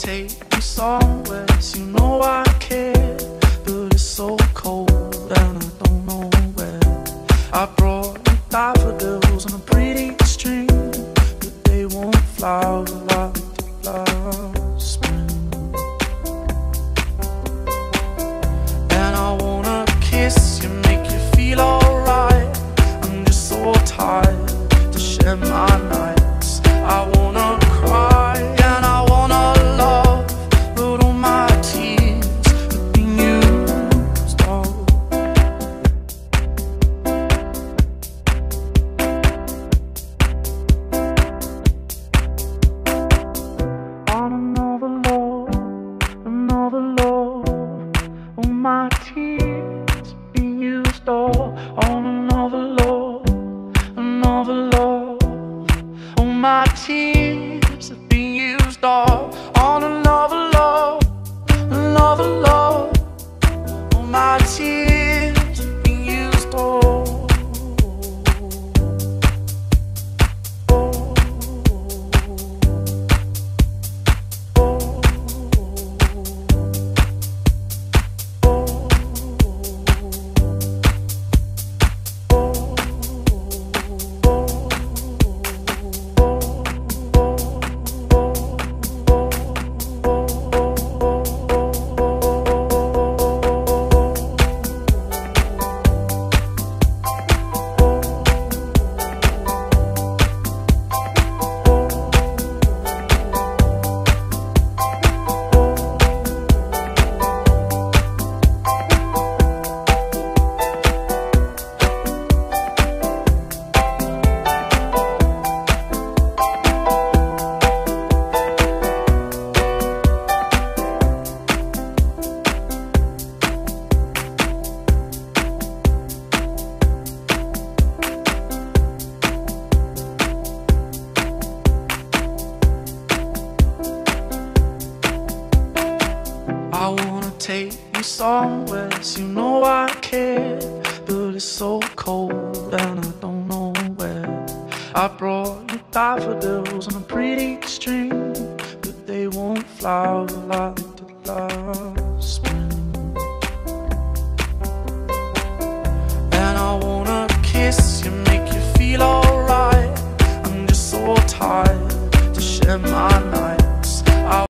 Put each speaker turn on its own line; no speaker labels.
take you somewhere, so you know I care, but it's so cold and I don't know where. I brought you daffodils on a pretty string, but they won't flower like the last spring. And I wanna kiss you, make you feel alright. I'm just so tired to share my nights. I wanna cry and I wanna love, but all my tears have been used all. On another love, all my tears have been used all. On another love, all my tears have been used all. On another love, all my tears have been used all. I wanna take you somewhere, so you know I care, but it's so cold and I don't know where. I brought you daffodils on a pretty string, but they won't flower like the last spring. And I wanna kiss you, make you feel alright. I'm just so tired to share my